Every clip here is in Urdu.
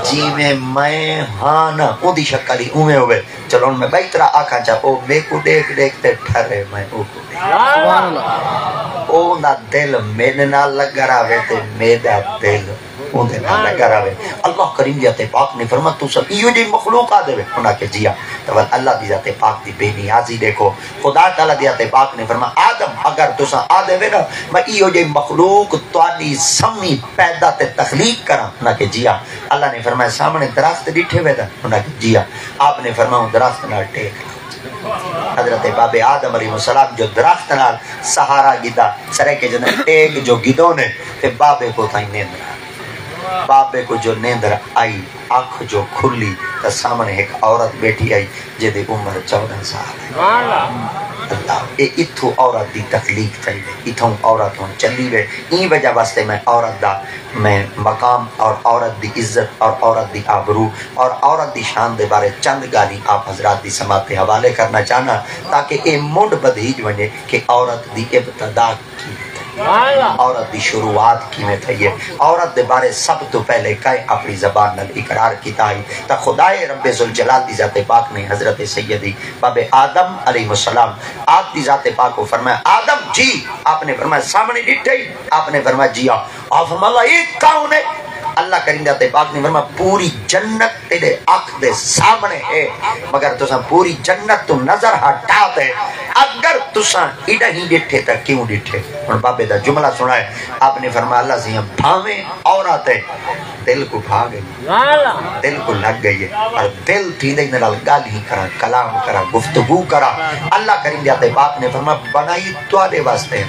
جی میں ہاں نا او دی شکل ہی اوے ہوئے چلو میں بھائی طرح آکھا چاہ او میں کو دیکھ دیکھتے ٹھرے میں او کو دیکھ او نا دل میرے نال لگا رہے تے میرا دل اوندے نال لگا رہے اللہ کریم دی ذات پاک نے فرمایا تو سب ایو جی مخلوق آ دے انہاں کے جیا تو اللہ دی ذات پاک دی بے نیازی دیکھو خدا تعالی دی ذات پاک نے فرمایا آدم اگر تساں آ دے نا میں ایو جی مخلوق تواڈی سمی پیدا تے تخلیق کراں انہاں کے جیا اللہ نے فرمایا سامنے درخت ڈٹھے ہوئے انہاں کے جیا آپ نے فرمایا درخت نال ٹیک حضرت باب آدم علیہ السلام جو درخت نال سہارا گدا سرے کے جن ٹیک جو گدوں نے تے بابے کو تھا نیندر بابے کو جو نیندر آئی آنکھ جو کھلی تو سامنے ایک عورت بیٹھی آئی جدے عمر 14 سال اللہ اے اتھو عورت دی تخلیق تھی اتھوں عورت ہوں چلی وے این وجہ واسطے میں عورت دا میں مقام اور عورت دی عزت اور عورت دی آبرو اور عورت دی شان دے بارے چند گالی آپ حضرات دی سماعت پہ حوالے کرنا چاہنا تاکہ اے مڈ بدھیج بنے کہ عورت دی ابتدا کی عورت دی شروعات کی میں تھی ہے عورت دے بارے سب تو پہلے کائے اپنی زبان نل اقرار کیتا ہی تا خدای رب ذوالجلال دی ذات پاک نے حضرت سیدی باب آدم علیہ السلام آپ دی ذات پاک کو فرمایا آدم جی آپ نے فرمایا سامنے ڈٹھے آپ نے فرمایا جی آپ فرمایا ایک کون ہے اللہ کریم ذات پاک نے فرمایا پوری جنت تیرے آنکھ دے سامنے ہے مگر تساں پوری جنت تو نظر ہٹا دے اگر تساں ایڈا ہی ڈٹھے تا کیوں ڈٹھے اور بابے دا جملہ سنا ہے آپ نے فرمایا اللہ سے بھاویں عورت ہے دل کو بھا گئی دل کو لگ گئی ہے اور دل تھی دے نال گل ہی کرا کلام کرا گفتگو کرا اللہ کریم ذات پاک نے فرمایا بنائی تواڈے واسطے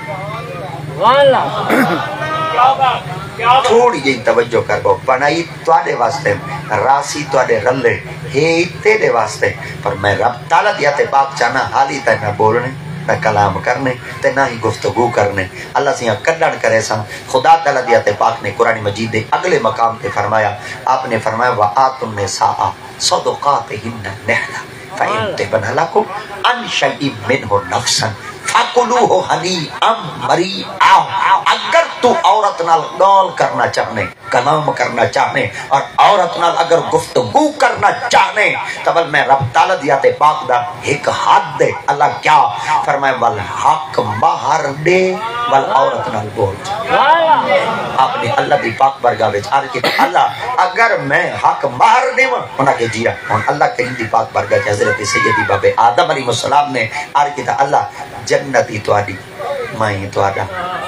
تھوڑی جی توجہ کر گو بنائی تواڈے واسطے راسی تواڈے رلے ہے تیرے واسطے پر میں رب تعالی دی ذات پاک چاہنا حالی تے نہ بولنے نہ کلام کرنے تے نہ ہی گفتگو کرنے اللہ سے کڈن کرے سا خدا تعالی دی ذات پاک نے قرآن مجید دے اگلے مقام تے فرمایا آپ نے فرمایا وآتوا النساء صدقاتهن نحلہ فإن تبن لكم عن شيء منه نفسا فَقُلُوهُ حَنِيئًا مَرِيئًا اگر تو عورت نال گال کرنا چاہنے کلام کرنا چاہنے اور عورت نال اگر گفتگو کرنا چاہنے تب میں رب تعالی دی ذات پاک دا ایک حد دے اللہ کیا فرمائے والحق باہر دے والعورت نال بول آپ نے اللہ دی پاک برگاہ وچ عرض کی اللہ اگر میں حق باہر دے انہاں کے جیا اور اللہ کریم دی پاک برگاہ حضرت سیدی باب آدم علیہ السلام نے عرض کیتا اللہ جنتی تواڈی میں تواڈا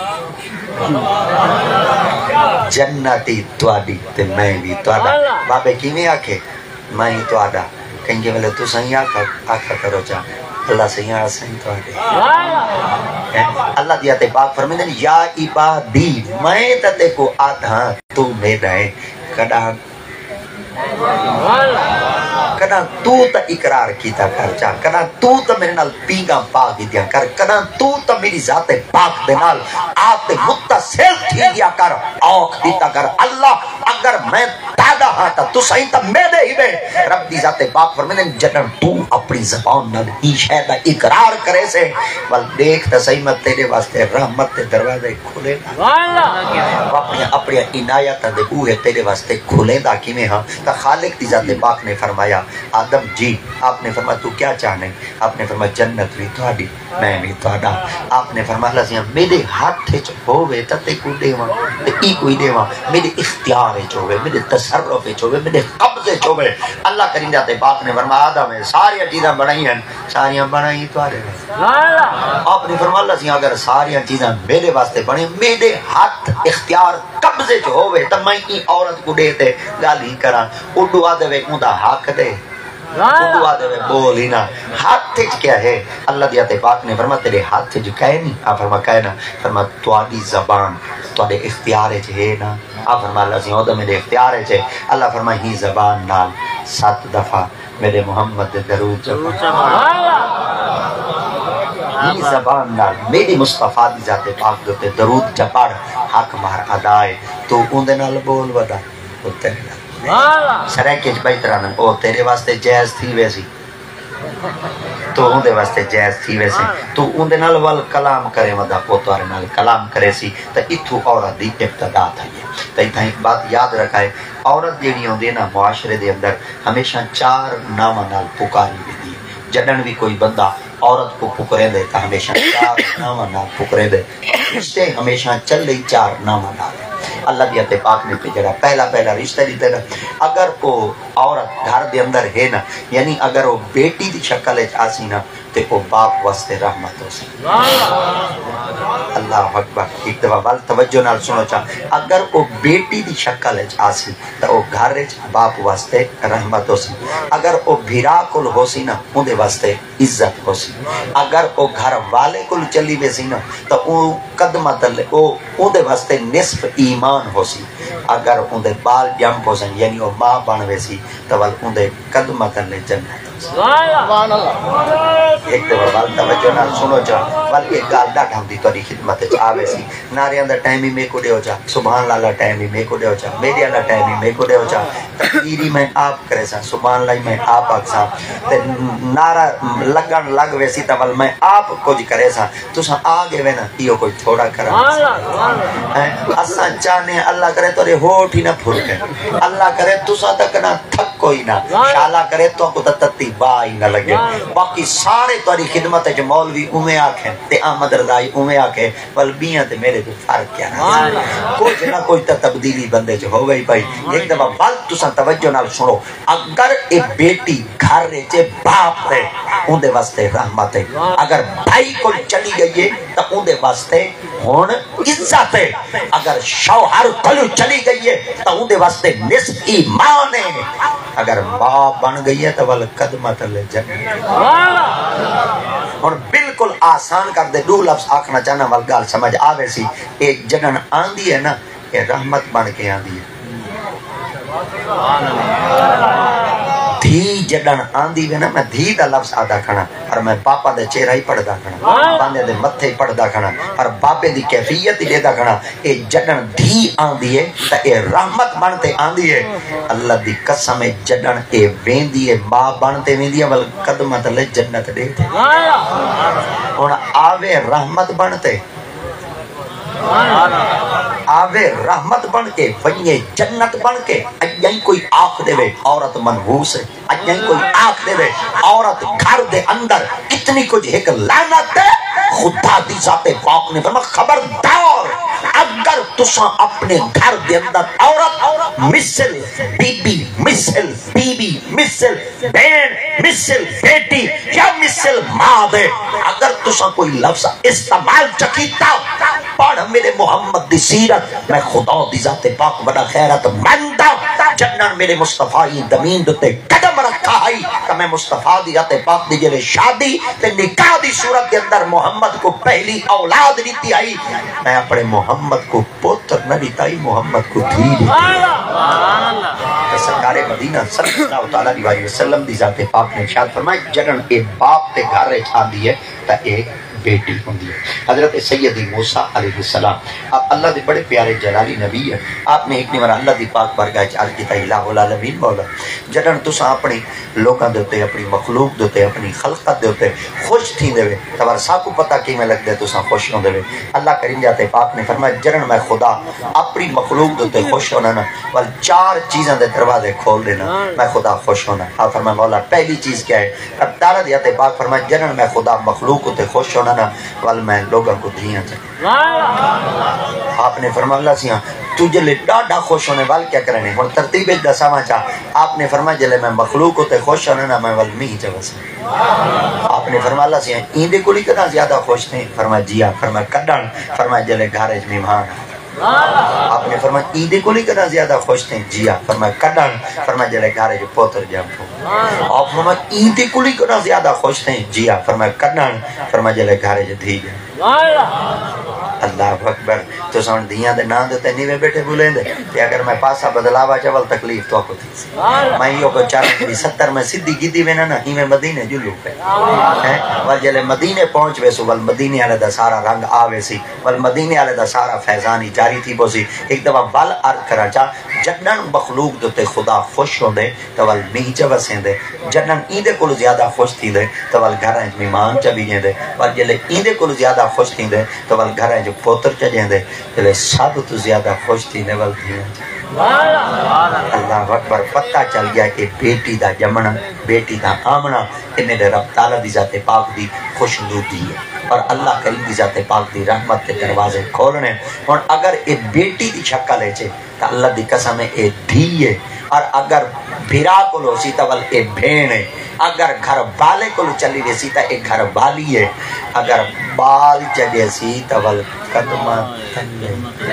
جنتی تواڈی تے میں بھی تواڈا بابے کیویں آکھے میں تواڈا کہیں گے ویلے تو صحیح آکھا کرو چا اللہ صحیح صحیح تواڈے اللہ دی ذات پاک فرماندے یا عبادی میں تے کو آدھا تو میرا ہے کڈا کنا تو تا اقرار کیتا کر چاہ کنا تو تا میرے نال پینگا پاک دیا کر کنا تو تا میری ذات پاک دے نال آپ متصل تھی دیا کر آنکھ دیتا کر اللہ اگر میں دادا ہاں تا تو صحیح تا میرے ہی بے رب دی ذات پاک فرمائے جنن تو اپنی زبان نال ہی شہدہ اقرار کرے سے وال دیکھ تا صحیح میں تیرے واسطے رحمت تے دروازے کھلے دا اپنی عنایت دے اوہ تیرے واسطے کھلے دا کی میں ہاں تا خالق دی ذات پاک نے فرمایا آدم جی آپ نے فرمایا تو کیا چاہنے آپ نے فرمایا جنت بھی تواڈی میں بھی تواڈا آپ نے فرمایا اللہ سے میرے ہاتھ وچ ہووے تے کو دیواں تے ای کوئی دیواں میرے اختیار وچ ہووے میرے تصرف وچ ہووے میرے قبضے وچ ہووے اللہ کریم ذات پاک نے فرمایا آدم ساری چیزاں بنائی ہیں ساری بنائی تواڈے آپ نے فرمایا اللہ سے اگر ساری چیزاں میرے واسطے بنے میرے ہاتھ اختیار قبضے وچ ہووے تے میں ای عورت کو دے تے گل ہی کراں اڈو آ دے اوندا حق دے دعا دے بول ہی نا ہاتھ کیا ہے اللہ دی ذات پاک نے فرمایا تیرے ہاتھ جو کہے نہیں آپ فرمایا کہے نا فرمایا تواڈی زبان تواڈے اختیار وچ ہے نا آپ فرمایا اللہ سی او تے میرے اختیار وچ ہے اللہ فرمایا ہی زبان نال 7 دفعہ میرے محمد دے درود ہی زبان نال میری مصطفیٰ دی ذات پاک دے درود چپڑ حق مار ادائے تو اون دے نال بول ودا تے سرائکے بھائی طرح نا او تیرے واسطے جائز تھی ویسی تو اون دے واسطے جائز تھی ویسی تو اون دے نال وال کلام کرے ودا پوتوارے نال کلام کرے سی تا اتھو عورت دی ابتدا تھی ہے تا ایک بات یاد رکھائے عورت جیڑی ہوندی ہے نا معاشرے دے اندر ہمیشہ 4 ناماں نال پکاری ویندی ہے. جڈن بھی کوئی بندہ عورت کو پکرے دے تو ہمیشہ 4 ناماں نال پکرے دے. رشتے ہمیشہ چل رہی 4 ناماں نال. اللہ دی تے پاک نے پہ جڑا پہلا رشتہ دیتے نا اگر وہ عورت گھر دے اندر ہے نا یعنی اگر وہ بیٹی دی شکل وچ آسی نا تے وہ باپ واسطے رحمت ہو سی. اللہ اکبر. ایک دفعہ بل توجہ نال سنو چا اگر وہ بیٹی دی شکل وچ آسی تے وہ گھر وچ باپ واسطے رحمت ہو سی. اگر وہ بھرا کول ہو سی نا اون دے واسطے عزت ہو سی. اگر وہ گھر والے کول چلی ویسی نا تے او قدمہ تلے او اون دے واسطے نصف ایمان ہو سی. اگر اون دے بال جمپ ہو سن یعنی وہ ماں بن ویسی تے ول اون دے قدمہ تلے جنت. سبحان اللہ. ایک دفعہ بال توجہ نال سنو جا بل ایک گل ڈاڈ ہم دی تیری خدمت وچ آوے سی. نارے اندر ٹائم ہی میں کو دیو جا سبحان اللہ ٹائم ہی میں کو دیو جا میرے اللہ ٹائم ہی میں کو دیو جا تقدیری میں آپ کرے سا سبحان اللہ میں آپ اکسا تے نعرہ لگن لگ ویسی تے ول میں آپ کچھ کرے سا تساں آگے وے نا ایو کوئی تھوڑا کرا اساں چاہنے اللہ کرے تو ہوٹ ہی نہ پھرکے اللہ کرے تساں تک نہ تھک کوئی نہ شالا کرے تو کو تتی بائی نہ لگے. باقی سارے تاری خدمت جو مولوی اویں آکھیں تے احمد رضائی اویں آکھے ول بیاں تے میرے تو فرق کیا نہ کچھ نہ کوئی تبدیلی بندے جو ہو گئی بھائی. ایک دفعہ بل تساں توجہ نال سنو اگر اے بیٹی گھر وچ باپ ہے اون دے واسطے رحمت ہے. اگر بھائی کو چلی گئی ہے تے اون دے واسطے ہن عزت ہے. اگر شوہر کل چلی گئی ہے تے اون دے واسطے نصف ایمان ہے. اگر ماں بن گئی ہے تو ول قدمہ تلے جنت. اور بالکل آسان کر دے 2 لفظ آکھنا چاہنا ول گل سمجھ آوے سی. اے جنن آندی ہے نا اے رحمت بن کے آندی ہے. دھی جڈن آندی ہے نا میں دھی دا لفظ آدھا کھنا اور میں باپا دے چہرہ ہی پڑھدا کھنا باندے دے متھے پڑھدا کھنا اور باپے دی کیفیت ہی دیدا کھنا. اے جڈن دھی آندی ہے تے اے رحمت بنتے آندی ہے. اللہ دی قسم ہے جڈن اے ویندی ہے ماں بنتے ویندی ہے ول قدمہ تلے جنت دے تے ہن آوے رحمت بنتے آوے رحمت بن کے ونیے جنت بن کے. اجائی کوئی آنکھ دے وے عورت منحوس ہے. اجائی کوئی آنکھ دے وے عورت گھر دے اندر اتنی کچھ ایک لعنت ہے. خدا دی ذات پاک نے فرمایا خبردار اگر تساں اپنے گھر دے اندر عورت مثل بی بی مثل بہن مثل بیٹی یا مثل ماں دے اگر تساں کوئی لفظ استعمال چکیتا پڑھ میرے محمد دی سیرت میں خدا دی ذات پاک بڑا خیرت مندہ جنن میرے مصطفی زمین دے قدم رکھا ہے کہ میں مصطفی دی ذات پاک دی جڑے شادی تے نکاح دی صورت دے اندر محمد کو پہلی اولاد دیتی آئی. میں اپنے محمد کو پتر نہ دیتا ہی محمد کو دھی دیتی. سرکار مدینہ صلی اللہ علیہ وسلم دی ذات پاک نے ارشاد فرمایا جنن اے باپ تے گھر وچ آندی ہے تے ایک بیٹی ہوندی ہے. حضرت سیدی موسیٰ علیہ السلام آپ اللہ دے بڑے پیارے جلالی نبی ہے. آپ نے ایک نمبر اللہ دی پاک بارگاہ وچ عرض کیتا الہ العالمین مولا جدن تساں اپنی لوکاں دے اوتے اپنی مخلوق دے اوتے اپنی خلقت دے اوتے خوش تھیندے وے تبار سا کو پتہ کیویں لگدا ہے تساں خوش ہوندے وے. اللہ کریم ذات پاک نے فرمایا جدن میں خدا اپنی مخلوق دے اوتے خوش ہونا نا ول 4 چیزاں دے دروازے کھول دینا میں خدا خوش ہونا. آپ فرمایا مولا پہلی چیز کیا ہے؟ اب تعالیٰ دی ذات پاک فرمایا جدن میں خدا مخلوق تے خوش ہونا نا ول میں لوگوں کو دھیاں چاہیے. آپ نے فرمایا اللہ سیاں تجھے لے ڈاڈا خوش ہونے وال کیا کرنے ہن ترتیب دساواں چاہ. آپ نے فرمایا جلے میں مخلوق تے خوش ہونا نا میں ول می چوس. آپ نے فرمایا اللہ سیاں ایندے کولی کنا زیادہ خوش تھے؟ فرمایا جی ہاں. فرمایا کڈن؟ فرمایا جلے گھر وچ مہمان. آپ نے فرمایا ایندے کولی کنا زیادہ خوش تھے؟ جی ہاں. فرمایا کڈن؟ فرمایا جلے گھر وچ پوتر جم ہو. آپ فرمایا ایندے کولی کنا زیادہ خوش تھے؟ جی ہاں. فرمایا کڈن؟ فرمایا جلے گھر وچ دھی جائے. اللہ اکبر. تو سن دیاں دے نام دے تے نیویں بیٹھے بولیں دے تے اگر میں پاسا بدلاوا چول تکلیف تو کو تھی. میں یو کو چار 70 میں سیدھی گیدی وینا نا ایویں مدینے جلو پہ ہیں ول جلے مدینے پہنچ وے سو ول مدینے والے دا سارا رنگ آوے سی ول مدینے والے دا سارا فیضانی جاری تھی بوسی. ایک دفعہ ول عرض کرا چا جنن مخلوق دے خدا خوش ہوندے تو ول می چ وسیندے جنن ایندے کول زیادہ خوش تھی دے تو ول گھراں وچ مہمان چ بھی جیندے ول جلے ایندے کول زیادہ خوش تھی دے تو ول گھر جو پوتر چجیں دے تے سب تو زیادہ خوش تھی نے ول تھی اللہ اکبر پتہ چل گیا کہ بیٹی دا جمنا بیٹی دا آمنا کہ میرے رب تعالیٰ دی ذات پاک دی خوشنودی ہے اور اللہ کریم دی ذات پاک دی رحمت کے دروازے کھولنے اور اگر اے بیٹی دی شکل ہے چھے تو اللہ دی قسم ہے اے دھی ہے اور اگر بھیرا کو لو سی تو ول اے بھین ہے اگر گھر والے کو چلی رسی تو ایک گھر والی ہے اگر بال چلے سی تو ول قدمہ تھلے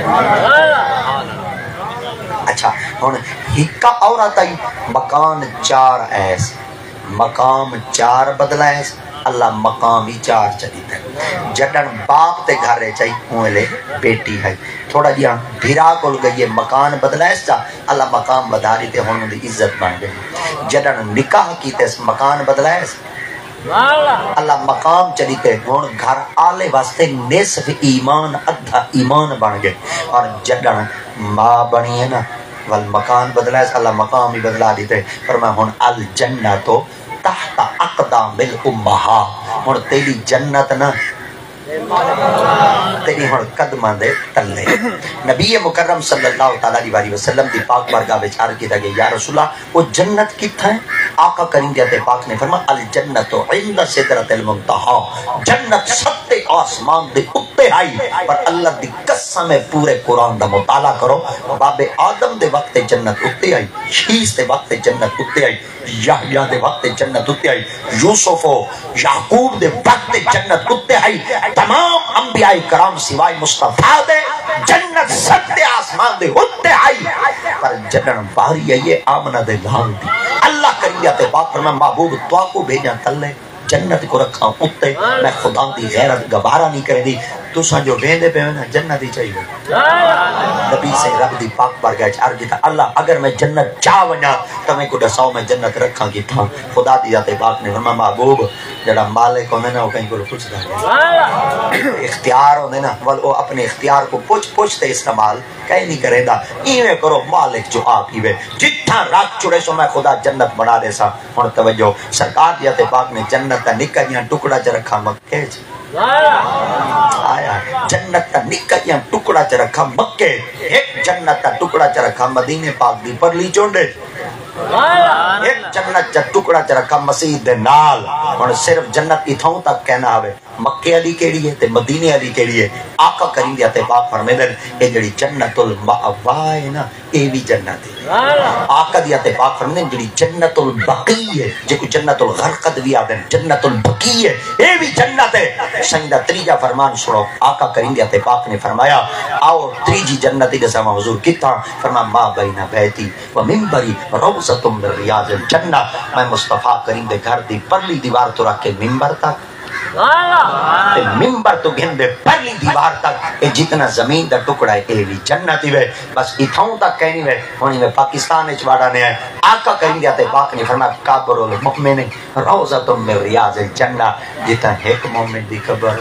اچھا ہن ہکا عورت آئی مکان 4 ایس مقام 4 بدلا ایس اللہ مقام ہی 4 چلی تھے جڈن باپ تے گھر رہے چاہی ہوئے بیٹی ہے تھوڑا جہاں بھیرا کو گئی مکان بدلا ایس چا اللہ مقام بداری تے ہونوں دی عزت بن گئی جڈن نکاح کی تے مکان بدلا ایس اللہ مقام چلی تے ہون گھر آلے واسطے نصف ایمان ادھا ایمان بن گئے اور جڈن ماں بنی ہے نا والمکان بدلا ہے اللہ مقام ہی بدلا دیتے فرمایا ہون الجنتو تحت اقدام الامہا ہون تیری جنت نا تیری ہون قدمان دے تلے نبی مکرم صلی اللہ علیہ وسلم دی پاک بارگاہ وچ عرض کیتا کہ یا رسول اللہ وہ جنت کتھا ہے آقا کریم دی پاک نے فرمایا الجنت عند سدرۃ المنتہی جنت ستے آسمان دے اوپر آئی پر اللہ دی قسم ہے پورے قرآن دا مطالعہ کرو باب آدم دے وقت جنت اوپر آئی شیس دے وقت جنت اوپر آئی یحییٰ دے وقت جنت اوپر آئی یوسف و یعقوب دے وقت جنت اوپر آئی تمام انبیاء کرام سوائے مصطفیٰ دے جنت ستے آسمان دے اوپر آئی پر جنن باری آئیے آمنہ دے لال دی اللہ کریہ تے پاک فرمائے محبوب تو کو بھیجا تلے جنت کو رکھا اتے میں خدا دی غیرت گبارہ نہیں کرے دی تو سانجو بیندے پہ ہوئے نا جنت ہی چاہیے نبی سے رب دی پاک بار گیا عرض کیتا اللہ اگر میں جنت چاہ ونیا تو میں کو دساؤ میں جنت رکھاں کی تھا خدا دی ذات پاک نے فرمایا محبوب جڑا مالک ہوندے نا وہ کہیں کو پوچھ دا اختیار ہوندے نا وہ اپنے اختیار کو پوچھتے استعمال کہیں نہیں کرے دا ایویں کرو مالک جو آپ ہی وے جتھا رکھ چڑے سو میں خدا جنت بنا دے سا ہن توجہ سرکار دی ذات پاک نے جنت دا نکا جیاں ٹکڑا چ رکھا مکے آیا جنت تا نکیاں ٹکڑا چ رکھا مکے ایک جنت تا ٹکڑا چ رکھا مدینے پاک دی پرلی چونڈے ایک جنت چا ٹکڑا چ رکھا مسیح دے نال اور صرف جنت اتھاؤں تک کہنا ہوئے مکے علی کیڑی ہے تے مدینے علی کیڑی ہے آقا کریم دی پاک فرمیدن اے جڑی جنت المأوا ہے نا اے بھی جنت ہے آقا دی پاک فرمیدن جڑی جنت البقی ہے جے جنت الغرقد بھی آدن جنت البقی ہے اے بھی جنت ہے سیدہ تریجا فرمان سنو آقا کریم دی پاک نے فرمایا آؤ تریجی جنتی کے سامنے حضور کتا فرمایا ما بین بیتی و منبری روضۃ من ریاض الجنہ میں مصطفیٰ کریم دے گھر دی پرلی دیوار تو رکھ کے منبر تک منبر تو گھن دے پرلی دیوار تک اے جتنا زمین دا ٹکڑا ہے اے بھی جنتی وے بس اتھاؤں تک کہنی وے ہونی وے پاکستان اچ واڑا نے ہے آقا کریم دی پاک نے فرمایا قبر المؤمن روضۃ من ریاض الجنہ جتنا ایک مومن دی قبر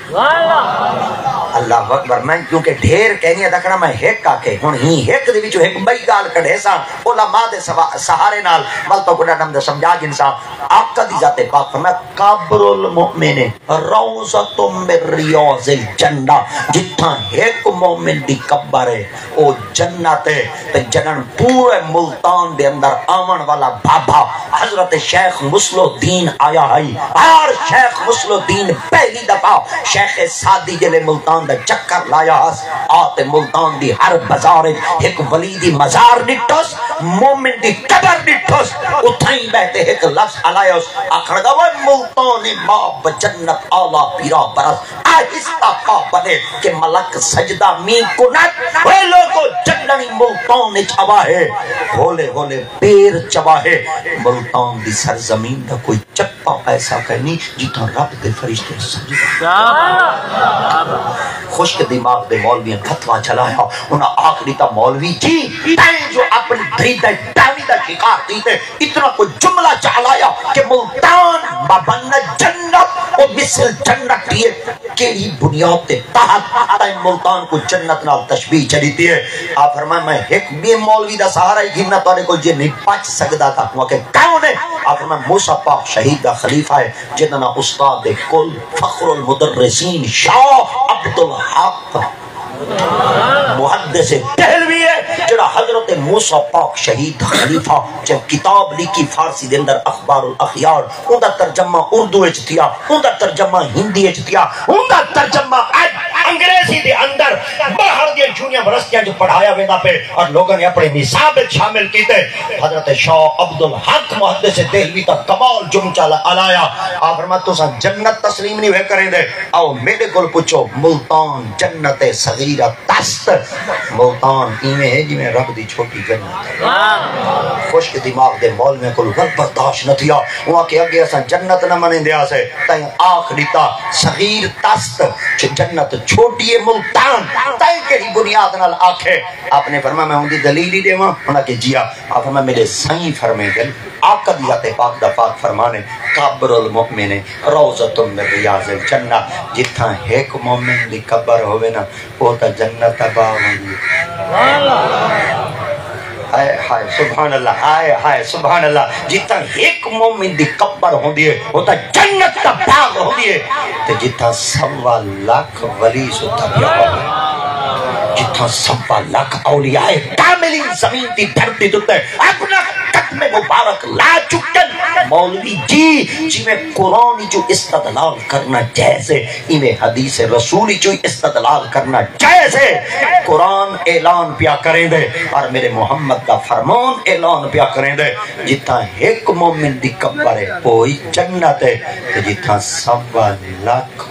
اللہ اکبر میں کیونکہ ڈھیر کہنی ہے دکھنا میں ایک کا کے ہن ہی ایک دے وچوں ایک بئی گال کڈے سا علماء دے سہارے نال ول تو گڈا نم دے سمجھا گنسا آقا دی ذات پاک فرمایا قبر المؤمن روضۃ من ریاض الجنہ جتھاں ایک مومن دی قبر ہے او جنت ہے تے جنن پورے ملتان دے اندر آون والا بابا حضرت شیخ مسلح الدین آیا ہے اور شیخ مسلح الدین پہلی دفعہ شیخ سادی جلے ملتان دا چکر لایا ہس آتے ملتان دی ہر بازار ایک ولی دی مزار نٹھوس مومن دی قبر نٹھوس اتھائیں بہتے ایک لفظ علائیوس آخر گا وہ ملتان ماں بجنت آلہ پیرا برس آہستہ پا بنے کہ ملک سجدہ می کنت وہ لوگوں جننی ملتان چوا ہے ہولے ہولے پیر چوا ہے ملتان دی سرزمین دا کوئی چپا ایسا کہنی جتا رب دے فرشتے سجدہ خوشک دماغ دے مولوی فتوہ چلایا انہا آخری تا مولوی جی تین جو اپنی دریدہ داوی دا شکار دیتے اتنا کوئی جملہ چلایا کہ ملتان مبن جنت و مثل جنت دیئے کیڑی بنیاد تے تحت تین ملتان کو جنت نال تشبیح چلیتی ہے آپ فرمائے میں ایک بھی مولوی دا سہارا ہی گھننا تو نے کو یہ نہیں پچ سکتا تھا وہ کہ کون ہے آپ فرمائے موسیٰ پاک شہید شہید دا خلیفہ ہے جنہاں استاد کل فخر المدرسین شاہ عبدالحق محدث دہلوی ہے جڑا حضرت موسیٰ پاک شہید خلیفہ جب کتاب لکھی فارسی دے اندر اخبار الاخیار اون دا ترجمہ اردو وچ تھیا اون دا ترجمہ ہندی وچ تھیا اون دا ترجمہ انگریزی دے اندر باہر دی یونیورسٹیاں جو پڑھایا ویندا پہ اور لوگوں نے اپنے نصاب وچ شامل کیتے حضرت شاہ عبدالحق محدث دہلوی تا کمال جمچہ الایا آپ فرماتے تساں جنت تسلیم نہیں ہوئے کریں دے آؤ میرے کول پوچھو ملتان جنت صغیرہ تست ملتان ایویں ہے جی میں رب دی چھوٹی جنت خشک دماغ دے مول میں کول غلط برداشت نہ تھیا وہاں کے اگے اساں جنت نہ منیں دیا سے تائیں آنکھ دیتا صغیر تست جنت چھوٹی ہے ملتان تائیں کہی بنیاد نال آنکھے آپ نے فرمایا میں ان دی دلیل ہی دے وہاں انہاں کہ جیا آپ فرمایا میرے سائیں فرمے دل آقا ذات پاک دا پاک فرمانے قبر المؤمن روضۃ من ریاض الجنہ جتھاں ایک مومن دی قبر ہوے نا وہ تا جنت باغ ہوندی ہائے ہائے سبحان اللہ ہائے ہائے سبحان اللہ جتھاں ایک مومن دی قبر ہوندی ہے وہ تا جنت دا باغ ہوندی ہے تے جتھاں 1.25 لاکھ ولی ستا پیا ہوے جتھاں 1.25 لاکھ اولیاء کاملین زمین دی دھرتی تے اپنا قدم مبارک لا چکن مولوی جی میں قرآن جو استدلال کرنا جائز ہے ایویں حدیث رسولی جو استدلال کرنا جائز ہے قرآن اعلان پیا کریں دے اور میرے محمد کا فرمان اعلان پیا کریں دے جتھاں ایک مومن دی قبر ہے وہی جنت ہے جتھاں 1.25 لاکھ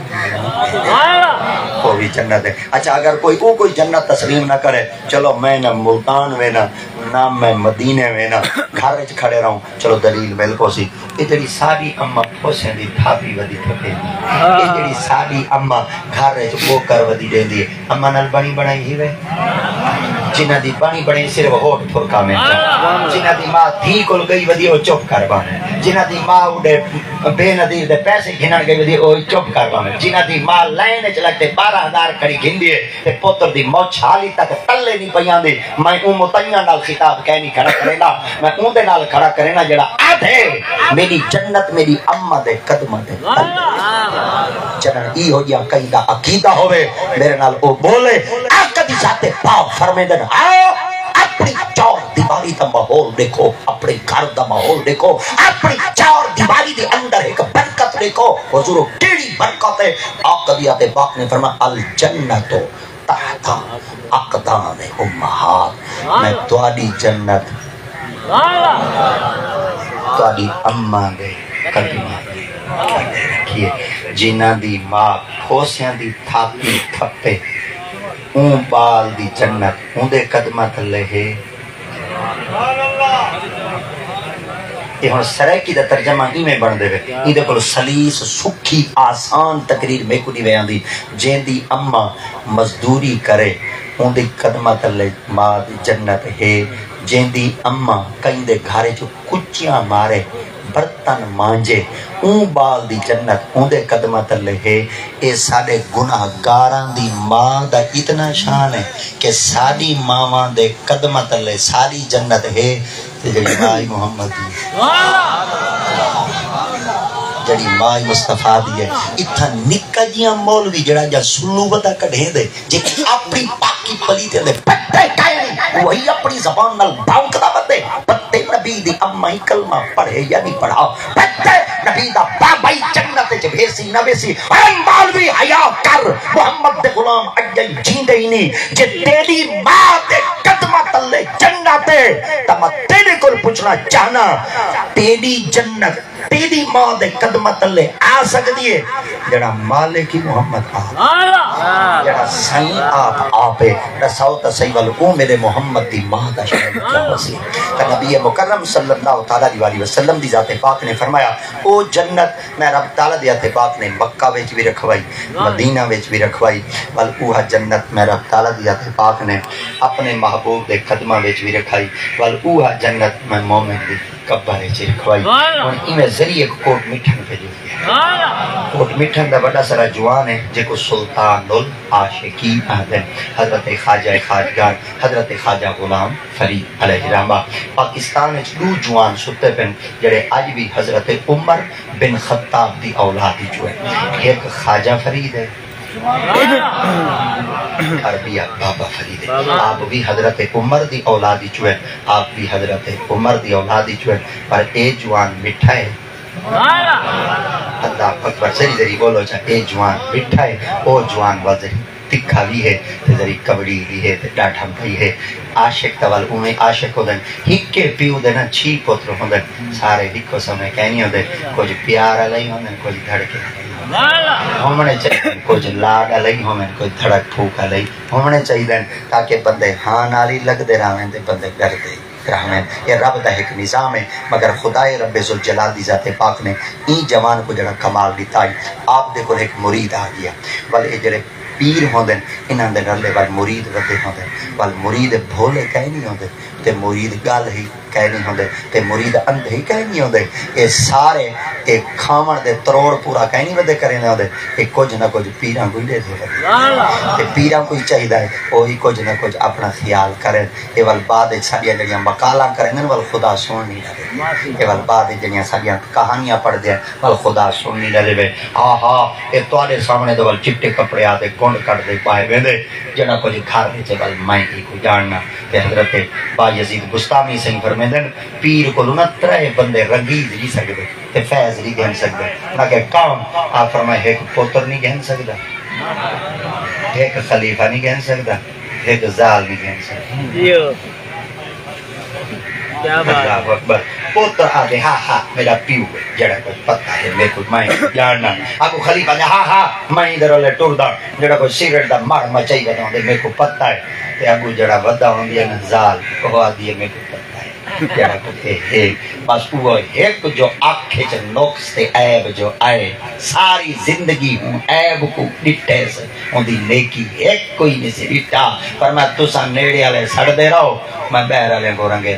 وہ بھی جنت ہے اچھا اگر کوئی جنت تسلیم نہ کرے چلو میں نہ ملتان میں نہ میں مدینے میں نہ گھر کھڑے رہوں چلو دلیل مل کو سی یہ جڑی ساری اما پوسیں دی تھاپی ودی تھپے یہ جڑی ساری اما گھر وہ کر ودی دے دی اما نال بنی بنائی ہی وے جنہ دی بنی بنائی صرف ہوٹ پھرکا میں جنہ دی ماں تھی کل گئی ودی وہ چپ کر بانے جنہ دی ماں اڑے بے نظیر دے پیسے گھنن گئی ودی وہ چپ کر بانے جنہ دی ماں لائن چلکتے 12,000 کڑی گھن دیے تے پتر دی موچ حالی تک تلے نہیں پیاں دی میں متیاں نال خطاب کہہ نہیں کھڑا کرے نا میں اون دے نال کھڑا کرے نا جڑا آدھے میری جنت میری اما دے قدمہ دے جنن ای ہو جیا کہیں دا عقیدہ ہوئے میرے نال او بولے آقا دی ذات پاک فرمے دن آؤ اپنی چار دیواری دا ماحول دیکھو اپنے گھر دا ماحول دیکھو اپنی چار دیواری دے اندر ایک برکت دیکھو حضور کیڑی برکت ہے آقا دی ذات پاک نے فرمایا الجنت تحت اقدام امہات میں تواڈی جنت تواڈی اماں دے قدماں دے رکھیے جنہاں دی ماں کھوسیاں دی تھاپی تھپے اون بال دی جنت اون دے قدماں تھلے ہے یہ ہن سرائکی دا ترجمہ ہی میں بن دے وے ای دے کول سلیس سکھی آسان تقریر میں کو دی ویاندی جین دی اما مزدوری کرے اون دی قدماں تلے ماں دی جنت ہے جین دی اما کہیں دے گھارے جو کچیاں مارے برتن مانجے اون بال دی جنت اون دے قدمہ تلے ہے اے ساڑے گناہ گاران دی ماں دا اتنا شان ہے کہ ساڑی ماں دے قدمہ تلے ساری جنت ہے جڑی مائی محمد دی جڑی مائی مصطفیٰ دی ہے اتھا نکا جیاں مولوی جڑا جا سلو بدا کڑھے دے جے اپنی پاکی پلی تے دے پتے کائے نہیں وہی اپنی زبان نال بھونکدا بندے پتے نبی دی اما ہی کلمہ پڑھے یا نہیں پڑھا پتے نبی دا بابائی جنت چ بھیسی نہ بھیسی اے مولوی حیا کر محمد دے غلام اجل جیندے ہی نہیں جے تیری ماں دے قدمہ تلے جنت ہے تا میں تیرے کول پوچھنا چاہنا تیری جنت تیری ماں دے قدمہ تلے آ سکتی ہے جڑا مالک محمد آپ جڑا سائیں آپ رساؤ تا صحیح والو میرے محمد دی ماں دا شہر کیا وسی تا نبی مکرم صلی اللہ علیہ وسلم دی ذات پاک نے فرمایا او جنت میں رب تعالی دی ذات پاک نے مکہ وچ بھی رکھوائی مدینہ وچ بھی رکھوائی ول اوہ جنت میں رب تعالی دی ذات پاک نے اپنے محبوب دے قدمہ وچ بھی رکھائی ول اوہ جنت میں مومن دی کبر چ رکھوائی ہن ایویں ذریعے کوٹ مٹھن پہ جو گیا کوٹ مٹھن دا بڑا سارا جوان ہے جے کو سلطان العاشقین آدھن حضرت خواجہ خواجگان حضرت خواجہ غلام فرید علیہ رحمہ پاکستان وچ دو جوان ستے پن جڑے اج بھی حضرت عمر بن خطاب دی اولاد جو ہے ایک خواجہ فرید ہے عربیہ بابا فرید ہے آپ بھی حضرت عمر دی اولادی چوئے آپ بھی حضرت عمر دی اولادی چوئے پر اے جوان مٹھا ہے اللہ اکبر سری ذری بولو چاہے اے جوان مٹھا ہے او جوان وزری تکھا بھی ہے ذری کبڑی بھی ہے ڈاٹھم بھی ہے عاشق تول اومیں عاشق ہو دن ہکے پیو دن چھی پوتر ہو دن سارے ہکو سمیں کہنی ہو دن کچھ پیار علی ہو دن کچھ دھڑکے ہومنے چاہیے کچھ لاڈ علی ہومیں کچھ دھڑک پھوک علی ہومنے چاہیے تاکہ بندے ہاں نالی لگ دے رہا ہیں بندے گر دے رہا یہ رب دا ایک نظام ہے مگر خدای رب ذوالجلال دی ذات پاک نے این جوان کو جڑا کمال دیتا ہے آپ دیکھو ایک مرید آ گیا بل جڑے پیر ہوندے انہاں دے رلے وال مرید ودے ہوندے وال مرید بھولے کہیں نہیں ہوندے تے مرید گل ہی کہیں نہیں ہوندے تے مرید اندھے ہی کہیں نہیں ہوندے اے سارے اے کھاون دے تروڑ پورا کہیں نہیں ودے کرے نہیں ہوندے اے کچھ نہ کچھ پیراں کوئی دے دے تے پیراں کوئی چاہیدا ہے وہی کچھ نہ کچھ اپنا خیال کرے اے ول بعد ساڈیاں جڑیاں مقالاں کرن ول خدا سن نہیں لگے اے ول بعد جڑیاں ساڈیاں کہانیاں پڑھ دے ول خدا سن نہیں لگے ہاں ہاں اے تواڈے سامنے دے ول چٹے کپڑے آ دے کونڈ کٹ دے پائے ویندے جڑا کچھ گھر وچ ول میں ہی کوئی جاننا تے حضرت با یزید بستامی سنگھ فرمیندن پیر کو نہ ترے بندے رنگیز نہیں سکدے تے فیض نہیں گھن سکدے نہ کہ کام آ فرمائے ایک پوتر نہیں گھن سکدا ایک خلیفہ نہیں گھن سکدا ایک زال نہیں گھن سکدا کیا بات اللہ اکبر پوتر آدھے ہاں ہاں میرا پیو جڑا کوئی پتہ ہے میں کوئی میں جاننا آگو خلیفہ دے ہاں ہاں میں ادھر والے ٹور دا جڑا کوئی سگریٹ دا مار مچائی بتا دے میرے کو پتہ ہے تے آگو جڑا ودا ہوندی ہے نا زال وہ آدھی ہے میرے کو پتہ ہے جڑا کوئی بس وہ ایک جو آنکھیں چ نقص تے عیب جو آئے ساری زندگی ہوں عیب کو ڈٹے سے ہوندی نیکی ایک کوئی نہیں سی ڈٹا پر میں تساں نیڑے والے سڑ دے رہو میں بہر والے کو رنگے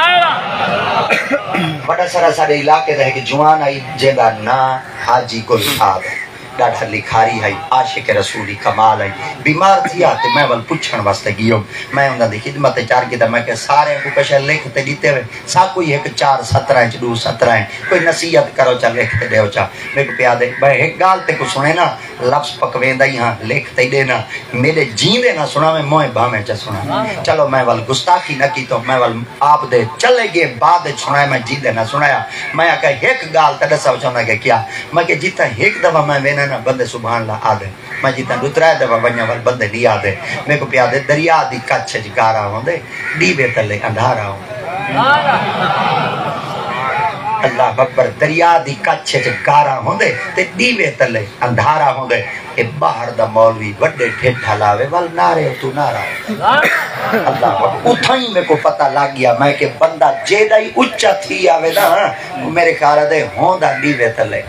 بڑا سارا سارے علاقے رہ کے جوان آئی جیندہ نا حاجی گل صاحب ڈاٹھا لکھاری ہے عاشق رسولی کمال ہے بیمار تھی آتے میں ول پچھن واسطے گیوں میں انہاں دی خدمت چار کی میں کہ سارے کو کشے لکھتے دیتے ہوئے سا کوئی ایک 4-17 انچ 2-17 ہیں کوئی نصیحت کرو چا لکھتے دے چا میں کو پیا دے میں ایک گال تے کو سنے نا لفظ پکویندا ہی ہاں لکھتے دے نا میرے جیندے نہ سنا میں موئے بھامے چا سنا چلو میں ول گستاخی نہ کی تو میں ول آپ دے چلے گئے بعد سنایا میں جیندے نہ سنایا میں کہ ایک گال تے دسا چاہنا کہ کیا میں کہ جتا ایک دفعہ میں وینا نا بندے سبحان اللہ آدھے میں جیتا دوترا دفعہ ونیا ول بندے نہیں آدھے میں کو پیا دے دریا دی کچھ گارا ہوندے ڈیبے تلے اندھارا ہوندے اللہ اکبر دریا دی کچھ گارا ہوندے تے ڈیبے تلے اندھارا ہوندے اے باہر دا مولوی وڈے ٹھٹھا لاوے ول نارے تو نارا اللہ اکبر اتھائی میں کو پتہ لگ گیا میں کہ بندہ جیدہ ہی اچھا تھی آوے نا میرے خیال دے ہوندا ڈیبے تلے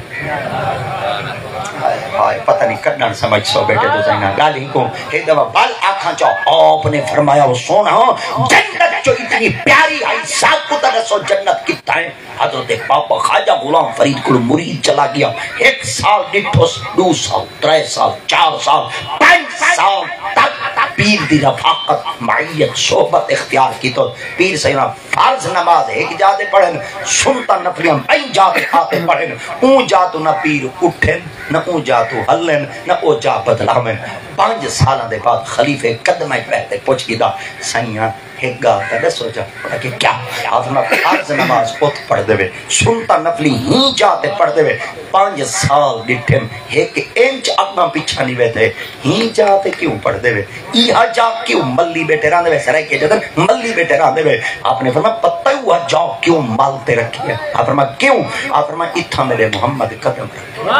پتہ نہیں کڈن سمجھ سو بیٹے تو زینا گالی کو ایک دفعہ بال آنکھاں چاہو آپ نے فرمایا وہ سونا جنت جو اتنی پیاری آئی ساتھ کو ترسو جنت کتا ہے حضرت پاپا خواجہ غلام فرید کو مرید چلا گیا 1 سال ڈٹھوس 2 سال 3 سال 4 سال 5 سال تک پیر دی رفاقت معیت صحبت اختیار کی تو پیر سینا فرض نماز ایک جاتے پڑھن سنتا نفلیاں این جاتے آتے پڑھن اون جاتو نہ پیر اٹھن نہ اون جاتو ہلن نہ او جا بدلامن 5 سالہ دے بعد خلیفے قدمہ پہتے پوچھ گی دا سیاں ایک گاہ تا دسو جا پڑھا کہ کیا آدھنا فرض نماز ات پڑھ دے سنتا نفلی ہی جاتے پڑھ دے 5 سال ڈٹھم ایک انچ اپنا پیچھا نہیں بیٹھے ہی جاتے کیوں پڑھ دے ایہا جا کیوں ملی بیٹھے رہاں دے سرائے کے جدر ملی بیٹھے رہاں دے آپ نے فرمایا پتہ ہوا جاؤ کیوں مالتے رکھی ہے آپ فرمایا کیوں آپ فرمایا اتھا میرے محمد قدم رکھتے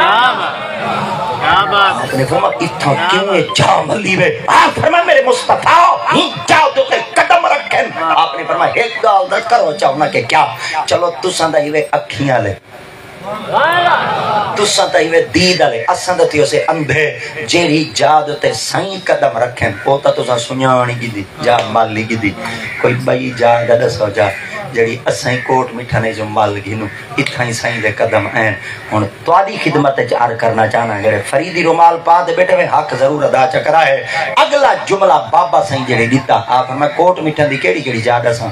آپ نے فرمایا اتھا کیوں جا ملی بے آپ فرمایا میرے مصطفیٰ ہی جاؤ تو کہ قدم رکھیں آپ نے فرمایا ایک گال دا کرو چاہونا کہ کیا چلو تساں دا ہی وے اکھیاں لے تساں تے ایویں دید والے اساں تے تیو سے اندھے جیڑی جاد تے سائیں قدم رکھیں او تا تساں سنیانی گدی جا مالی گدی کوئی بئی جا دسو جا جڑی اساں کوٹ میٹھا نہیں جو مال گھنو اتھاں ہی سائیں دے قدم ہیں ہن تواڈی خدمت وچ عرض کرنا چاہنا جڑے فریدی رومال پا تے بیٹھے ہوئے حق ضرور ادا چکرا ہے اگلا جملہ بابا سائیں جڑے دیتا آپ میں کوٹ میٹھا دی کیڑی کیڑی جا دساں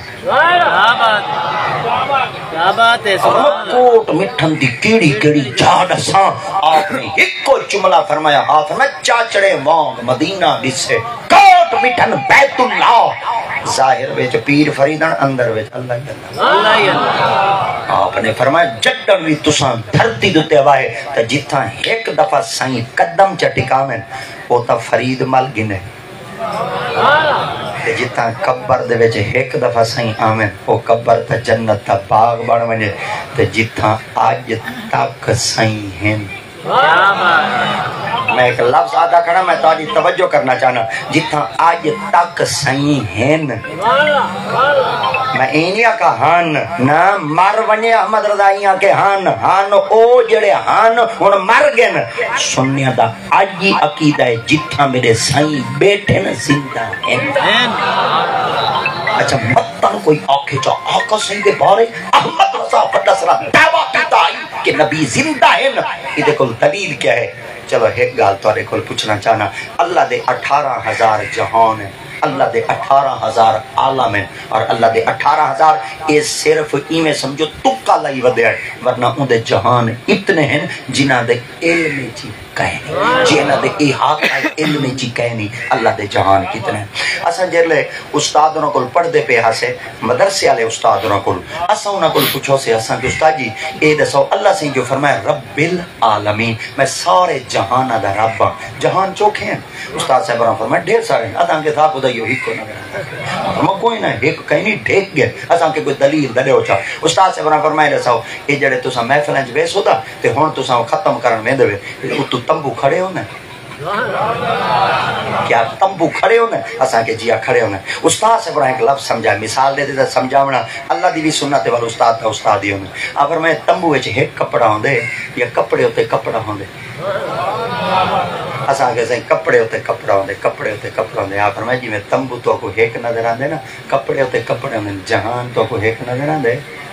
کیا بات ہے کوٹ مٹھن دی کیڑی کیڑی جا دساں آپ نے ایک کو جملہ فرمایا ہاتھ نہ چاچڑے وانگ مدینہ دسے کوٹ مٹھن بیت اللہ ظاہر وچ پیر فریدن اندر وچ اللہ اللہ آپ نے فرمایا جڈن وی تساں دھرتی دتے وائے تے جتھاں ایک دفعہ سائیں قدم چ ٹکاویں او تا فرید مل گنے تے جتھاں قبر دے وچ ایک دفعہ سائیں آویں او قبر تے جنت دا باغ بن ونجے تے جتھاں اج تک سائیں ہیں میں ایک لفظ آدھا کرنا میں تاری توجہ کرنا چاہنا جتھاں آج تک سائیں ہیں میں اینیا کا ہان نہ مر ونجے احمد رضائیاں کے ہان ہان او جڑے ہان ہن مر گئے سنیا دا آجی عقیدہ ہے جتھاں میرے سائیں بیٹھے نا زندہ ہیں اچھا مطلب کوئی آنکھیں چاہ آقا سائیں دے بارے احمد رضا فدسرہ دعویٰ کیتا ہے کہ نبی زندہ ہے نا یہ دیکھو دلیل کیا ہے چلو ایک گال تو ریکھول پوچھنا چاہنا اللہ دے 18,000 جہان ہیں اللہ دے 18,000 عالم ہیں اور اللہ دے 18,000 یہ صرف ایمیں سمجھو تکا لائی ودے ہے ورنہ ان دے جہان اتنے ہیں جنہ دے علم چی کہنی جنہ دے احاطہ علم چی کہنی اللہ دے جہان کتنے ہیں اساں جرلے استادوں کو پڑھ دے پہ ہاسے مدرسے والے استادوں کو اساں انہاں کو پوچھو سے اساں کہ استاد جی اے دسو اللہ سے جو فرمایا رب العالمین میں سارے جہان دا رب ہاں جہان چوکھے ہیں استاد صاحب نے فرمایا ڈھیر سارے ہیں اداں کے تھا خدا یہ ہی کو نہ فرما کوئی نہ ایک کہیں نہیں ڈھیک گئے اساں کے کوئی دلیل دے ہو چا استاد صاحب نے فرمایا دسو اے جڑے تساں محفلاں وچ ویس ہوتا تے ہن تساں ختم کرن ویندے وے تو تمبو کھڑے ہو نا کیا تمبو کھڑے ہونے اساں کے جیا کھڑے ہونے استاد سے ایک لفظ سمجھا مثال دے دے سمجھاونا اللہ دی بھی سنت والا استاد دا استاد ہی ہونے اگر میں تمبو وچ ایک کپڑا ہوندے یا کپڑے ہوتے کپڑا ہوندے اساں کے سائیں کپڑے ہوتے کپڑا ہوندے کپڑے ہوتے کپڑا ہوندے آپ فرمایا جی میں تمبو تو کو ایک نظر آندے نا کپڑے ہوتے کپڑے ہوندے جہان تو کو ایک نظر آندے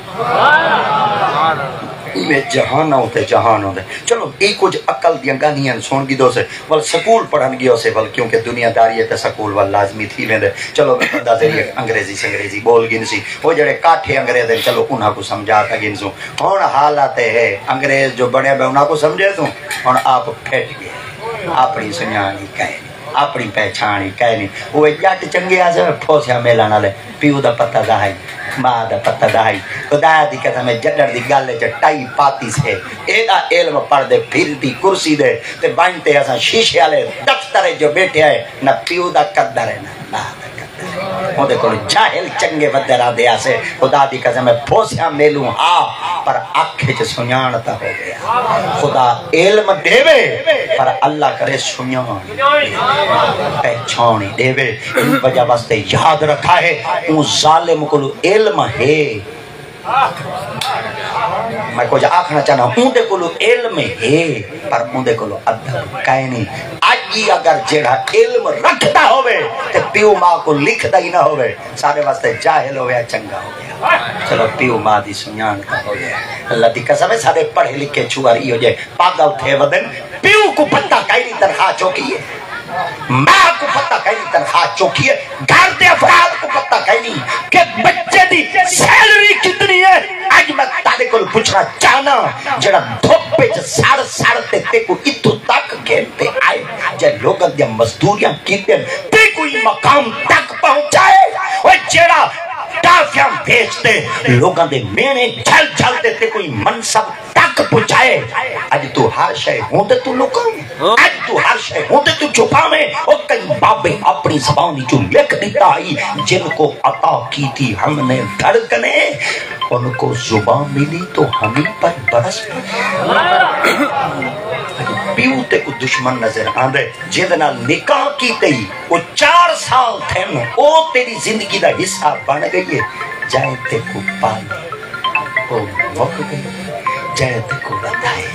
میں جہان ہوتے جہان ہوتے چلو ایک کچھ عقل دیاں گانیاں سون گی دو سے ول سکول پڑھن گیا سے ول کیونکہ دنیا داری ہے تے سکول ول لازمی تھی ویندے چلو بندہ ذریعہ انگریزی بول گن سی وہ جڑے کاٹھے انگریز ہیں چلو انہاں کو سمجھاتا گن سو ہن حالت ہے انگریز جو بنے بے انہاں کو سمجھے تو ہن آپ پھٹ گئے اپنی سنیانی کہے اپنی پہچانی کہنی وہ جٹ چنگے آسے پھوسیا میلان والے پیو دا پتہ دہائی ماں دا پتہ دہائی خدا دی قسم جڈر دی گل چ ٹائی پاتی سے ایڈا علم پڑھ دے پھر دی کرسی دے تے بنتے اساں شیشے والے دفتر جو بیٹھے ہے نہ پیو دا قدر ہے نہ ماں دا وہ دیکھو جاہل چنگے بدرا دیا سے خدا دی قسم پھوسیا میلوں ہاں پر آنکھیں چ سنیانتا ہو گیا خدا علم دے پر اللہ کرے سنیان پہچانی دے ان وجہ واسطے یاد رکھا ہے ان ظالم کو علم ہے میں کچھ آکھنا چاہنا ہوں دے کلو علم ہے پر ہوں دے کلو ادب کہیں نہیں آجی اگر جیڑا علم رکھتا ہوئے تے پیو ماں کو لکھتا ہی نہ ہوئے سارے واسطے جاہل ہوئے چنگا ہو گیا چلو پیو ماں دی سنیان کا ہو گیا اللہ دی قسم ہے سارے پڑھے لکھے چھواری ہو جائے پاگل تھے ودن پیو کو پتہ کئی تنخواہ چوکی ہے ماں کو پتہ کہیں تنخواہ چوکی ہے گھر دے افراد کو پتہ کہیں کہ بچے دی سیلری کتنی ہے آج میں تارے کو پوچھنا چاہنا جڑا دھوپے جو ساڑ تے کو اتو تک کھیلتے آئے جے لوگاں دیا مزدوریاں کیتے تے کوئی مقام تک پہنچائے وہ جڑا ٹافیاں بھیجتے لوگاں دے مینے جھل جھلتے تے کوئی منصب تک پہنچائے آج تو ہر شے ہوندے تو لوگاں آج تو ہر شے ہوندے تو چھپا میں اور کئی بابے اپنی زبانی جو لکھ دیتا آئی جن کو عطا کی تھی ہم نے دھڑکنے ان کو زبان ملی تو ہمیں پر برس پیو تے کو دشمن نظر آندے جدنا نکاح کی تئی وہ 4 سال تھے او تیری زندگی دا حصہ بن گئی ہے جائے تے کو پال وہ موقع گئی جیت کو بدھائے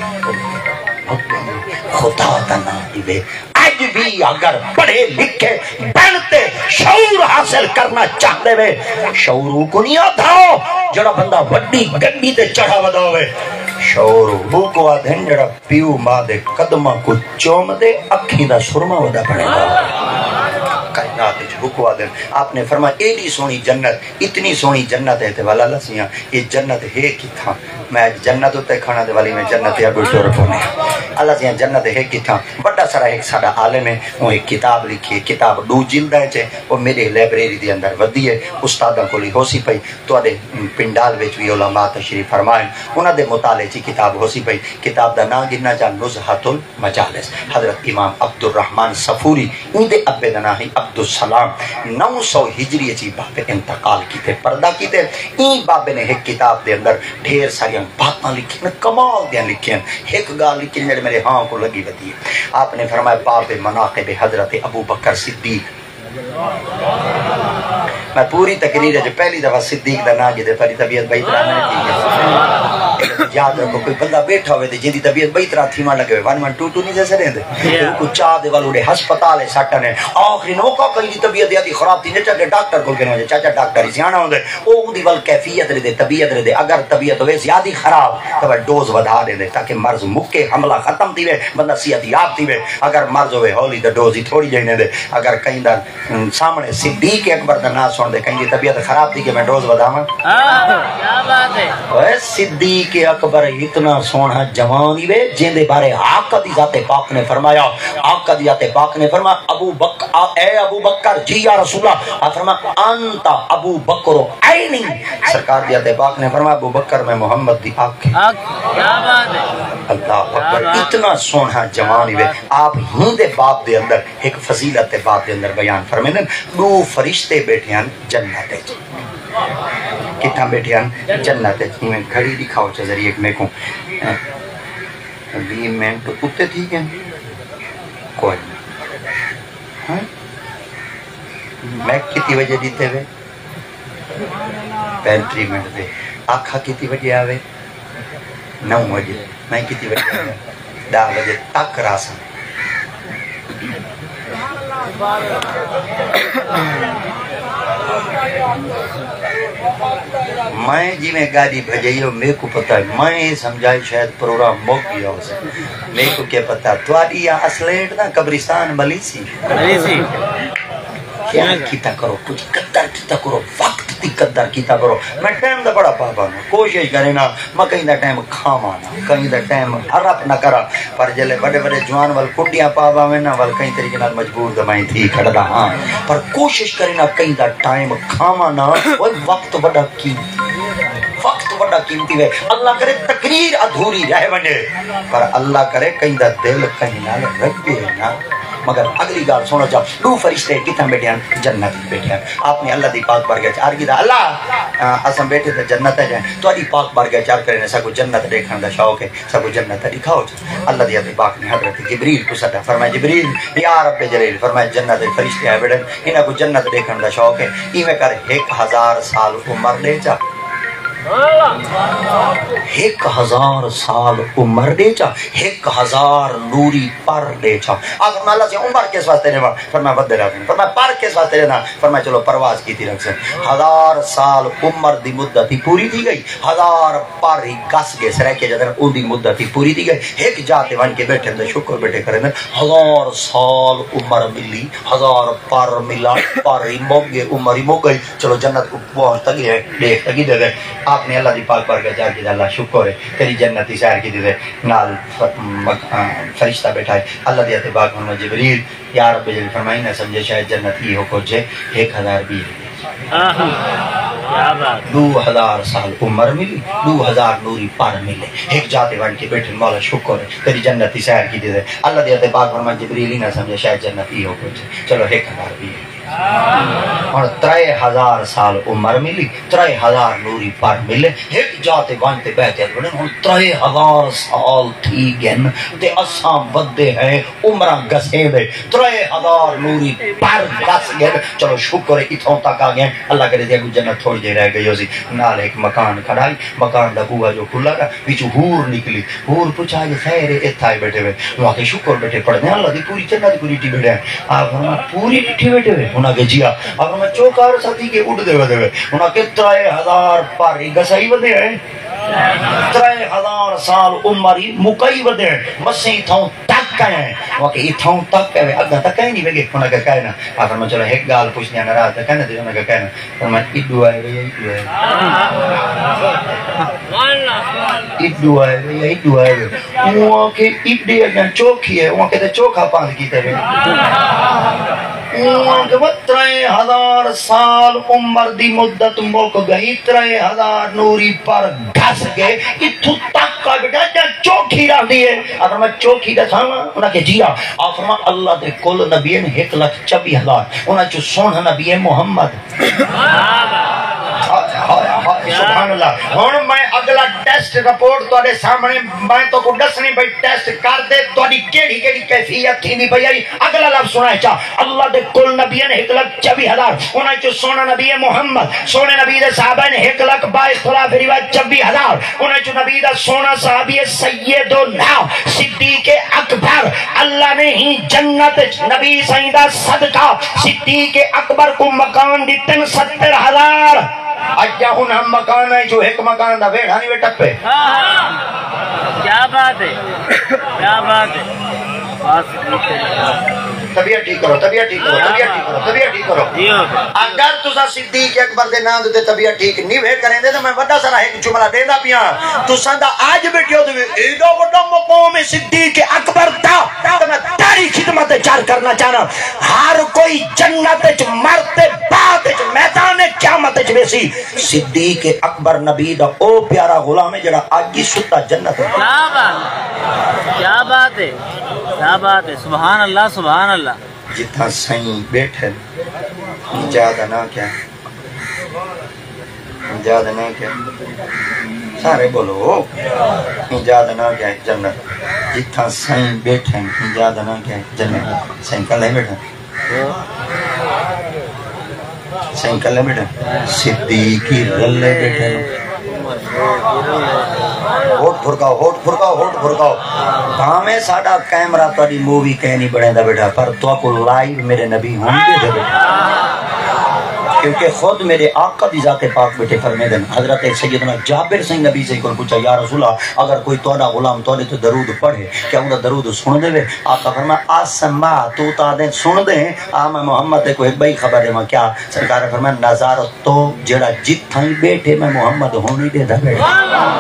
خدا دا نام دیوے اج بھی اگر پڑھے لکھے بنتے شعور حاصل کرنا چاہتے وے شعور کو نہیں آتا جڑا بندہ وڈی گڈی تے چڑھا ودا ہوئے شعور وہ کو آدھن جڑا پیو ماں دے قدمہ کو چوم دے اکھی دا سرما ودا پڑے گا کائنات جھوکو آدم آپ نے فرمایا ایڈی سونی جنت اتنی سونی جنت ہے تے والا لسیاں یہ جنت ہے کی تھا میں جنت ہوتے کھانا دے والی میں جنت یا گلٹور پونے اللہ سیاں جنت ہے کی تھا بڑا سارا ایک سارا عالم ہے وہ ایک کتاب لکھی ہے کتاب دو جلد ہے چھے وہ میرے لائبریری دے اندر ودی ہے استادہ کو لی ہو سی پئی تو آدھے پنڈال ویچ بھی علماء تشریف فرمائیں انہاں دے مطالعے چی کتاب ہو سی پئی کتاب دا نا گرنا جا نزہت المجالس حضرت امام عبد الرحمن صفوری ان دے ابے دا نا ہی عبدالسلام 900 ہجری چی باب انتقال کی تے پردہ کی تے این باب نے ایک کتاب دے اندر ڈھیر ساری باتاں لکھی کمال دیاں لکھی ایک گال لکھی جڑے میرے ہاں کو لگی ودی ہے آپ نے فرمایا باب مناقب حضرت ابو بکر صدیق میں پوری تقریر ہے جو پہلی دفعہ صدیق دا نا جدے پہلی طبیعت بہت رانا ہے یاد رکھو کوئی بندہ بیٹھا ہوئے دے جن دی طبیعت بہت رات تھی ماں لگے ہوئے 112 نہیں جیسے رہے دے کو چاہ دے والوڑے ہسپتال ہے ساٹھا نے آخری نوکا کئی دی طبیعت یادی خراب تھی چاچا ڈاکٹر کو کہنے ہوئے چاچا ڈاکٹر ہی سیانا ہوندے او دی وال کیفیت رہ دے طبیعت رہ دے اگر طبیعت ہوئے زیادہ خراب تو ڈوز ودھا دے دے تاکہ مرض مکے حملہ ختم تھی وے بندہ صحت یاب تھی وے اگر مرض ہوئے ہولی دا ڈوز ہی تھوڑی جائنے دے اگر کہیں دا سامنے صدیق اکبر دا نا سن دے کہیں دی طبیعت خراب تھی کہ میں ڈوز ودھاواں کیا بات ہے اوے صدیق اکبر اتنا سونا جوانی وے جن دے بارے آقا دی ذات پاک نے فرمایا آقا دی ذات پاک نے فرمایا اے ابو بکر جی یا رسول اللہ آپ فرمایا انت ابو بکر عینی سرکار دی ذات پاک نے فرمایا ابو بکر میں محمد دی آنکھ کیا بات ہے اللہ اکبر اتنا سونا جوانی وے آپ ہی دے باپ دے اندر ایک فضیلت دے باپ دے اندر بیان فرمائیں دو فرشتے بیٹھے ہیں جنت ہے کتنا بیٹھے ہیں جنت ہے میں گھڑی دکھاؤ چا ذریعے ایک میں کہوں 20 منٹ اتے ٹھیک ہے کوئی نہیں میں کتی وجہ دیتے ہوئے 35 منٹ دے آکھا کتی وجہ آوے 9 بجے میں کتی وجہ آوے 10 بجے تک راسا میں جی میں گاڑی بھجائی ہوں میرے کو پتا ہے میں سمجھائی شاید پروگرام موک گیا ہو سکتا میرے کو کیا پتا تواڈی یا اسلیٹ نا قبرستان ملیسی کیا کیتا کرو کچھ قدر کیتا کرو وقت دی قدر کیتا کرو میں ٹائم دا بڑا پابند ہوں کوشش کرے نا میں کہیں دا ٹائم کھاواں نا کہیں دا ٹائم حرف نہ کرا پر جلے بڑے بڑے جوان وال کڈیاں پاوا میں نا وال کہیں طریقے نال مجبور دمائیں تھی کھڑدا ہاں پر کوشش کرے نا کہیں دا ٹائم کھاواں نا وہ وقت بڑا وقت بڑا قیمتی ہے اللہ کرے تقریر ادھوری رہ ونے پر اللہ کرے کہیں دا دل کہیں نال رکھے نا مگر اگلی گال سنو جب دو فرشتے کتنا بیٹھے ہیں جنت بیٹھے ہیں آپ نے اللہ دی پاک بارگاہ چار کی دا اللہ اسم بیٹھے تھے جنت ہے جائیں تو ادھی پاک بارگاہ چار کرنے سکو جنت دیکھنے دا شوق ہے سکو جنت دکھاؤ اللہ دی دی پاک نے حضرت جبریل کو صدا فرمایا جبریل یا رب جلیل فرمایا جنت فرشتے ہیں بیٹھے انہاں کو جنت دیکھنے دا شوق ہے ایویں کر 1000 سال عمر لے جا 1000 سال عمر دے چا 1000 نوری پر دے چا آخر میں اللہ سے عمر کس واسطے رہا فرمایا بدے رہا فرمایا پر کس واسطے رہنا فرمایا چلو پرواز کی تھی رکھ سے 1000 سال عمر دی مدت ہی پوری تھی گئی 1000 پر ہی گس گئے سرہ کے جدر ان دی مدت ہی پوری تھی گئی ایک جاتے وان کے بیٹھے اندر شکر بیٹھے کریں 1000 سال عمر ملی 1000 پر ملا پر ہی موگ گئے عمر ہی موگ گئی چلو جنت کو پہنچ تکی ہے دیکھ تکی دے دے آپ نے اللہ دی پاک بارگاہ جا کے اللہ شکر ہے تیری جنتی سیر کی دے نال فرشتہ بیٹھا ہے اللہ دی پاک محمد جبریل یا رب جل فرمائی نہ سمجھے شاید جنت ہی ہو پہنچے 1000 بھی 2000 سال عمر ملی 2000 نوری پر ملے ایک جاتے وان کے بیٹھے مولا شکر ہے تیری جنت ہی سیر کی دے اللہ دی پاک محمد جبریل ہی نہ سمجھے شاید جنت ہی ہو پہنچے چلو 1000 بھی اور 3000 سال عمر ملی 3000 نوری پر ملے ایک جاتے وانتے بیٹھے بڑے ہوں 3000 سال تھی گن تے اساں بدے ہیں عمرہ گسے دے 3000 نوری پر گس گن چلو شکر ہے اتھوں تک آ گئے اللہ کرے دیا کوئی جنت تھوڑی دے رہ گئی ہو سی نال ایک مکان کھڑائی مکان دا بوہا جو کھلا رہا بیچو ہور نکلی ہور پوچھا کہ خیر اتھائے بیٹھے ہوئے وہاں کے شکر بیٹھے پڑھنے اللہ دی پوری جنت پوری ٹی بیٹھے ہیں آپ فرما پوری ٹی بیٹھے ہوئے انہاں کے جیا آپ فرما چوکار ساتھی کے اٹھ دے ہوئے انہاں کے 3000 پر گسائی ودے ہیں 3000 سال عمری مکئی ودے ہیں مسیں تھوں تک ہیں وہاں کہ اتھوں تک ہے اگا تک ہے نہیں بگے انہاں کا کہنا آپ فرما چلو ایک گال پوچھنے آنا رہا تھا کہنا دے انہاں کا کہنا فرما ایڈو آئے بھئی ایڈو آئے ایڈو آئے بھئی ایڈو آئے بھئی وہاں کے ایڈے اگر چوکھی ہے وہاں کہتے چوکھا پاند کیتے بھئی وہاں کے 3000 سال عمر دی مدت موک گئی 3000 نوری پر گھس گئے اتھو تک کا بیٹا جا چوکھی رہ دیئے اگر میں چوکھی دا سانا انہاں کے جیا آفرما اللہ دے کل نبیین 1,24,000 انہاں چو سونا نبی محمد سبحان اللہ ہون میں اگلا ٹیسٹ رپورٹ توڑے سامنے میں تو کو دسنی بھئی ٹیسٹ کر دے توڑی کیڑی کیفیت تھی نہیں بھئی اگلا لفظ سنائے چاہ اللہ دے کل نبیین 1,24,000 انہاں چو سونا نبی محمد سونے نبی دے صحابین 1,22,000 روایت 24,000 انہاں چو نبی دا سونا صحابی سیدنا صدیق اکبر اللہ نے ہی جنت نبی سیدہ صدقہ صدیق اکبر کو مکان دیتن 70,000 اجا ہن ہم مکان ہے جو ایک مکان دا بیٹھا نہیں بیٹھا پہ کیا بات ہے کیا بات ہے طبیعت ٹھیک کرو طبیعت ٹھیک کرو طبیعت ٹھیک کرو طبیعت ٹھیک کرو اگر تسا صدیق اکبر دے نام دے طبیعت ٹھیک نہیں وے کریں دے تو میں وڈا سارا ایک جملہ دیندا پیاں تساں دا آج بیٹھیو تے ایڈا وڈا مقام ہے صدیق اکبر دا تے میں تیری خدمت چار کرنا چاہنا ہر کوئی جنت وچ مرتے بعد وچ میدان قیامت وچ ویسی صدیق اکبر نبی دا او پیارا غلام ہے جڑا اج ہی ستا جنت ہے کیا بات ہے کیا بات ہے سبحان اللہ سبحان اللہ جتھا سائیں بیٹھے ایجاد نہ کیا ایجاد نہ کیا سارے بولو ایجاد نہ کیا جنت جتھا سائیں بیٹھے ایجاد نہ کیا جنت سائیں کل ہے بیٹھے سائیں کل ہے بیٹھے صدیقی رلے بیٹھے ہوٹ پھرکاؤ ہوٹ پھرکاؤ ہوٹ پھرکاؤ ہمیں ساڑا کیمرہ تاری مووی کہنی بڑھیں دا بیٹا پر تو کو لائیو میرے نبی ہوں گے دا بیٹا کیونکہ خود میرے آقا دی ذات پاک بیٹے فرمے دن حضرت سیدنا جابر سنگھ نبی سے کل پوچھا یا رسول اللہ اگر کوئی توڑا غلام توڑے تو درود پڑھے کیا انہا درود سن دے وے آقا فرما آسما تو تا دیں سن دیں آمہ محمد کو ایک بھائی خبر ہے کیا سرکار فرما نظارت تو جڑا جتھاں بیٹھے میں محمد ہونی دے دا بیٹا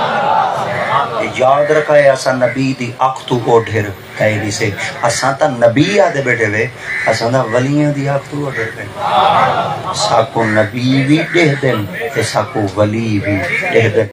یاد رکھا ہے اسا نبی دی اختو کو ڈھر کہی سے اسا تا نبی آدھے بیٹھے وے اسا تا ولیاں دی اختو کو ڈھر کہی ساکو نبی بھی دے دن ساکو ولی بھی دے دن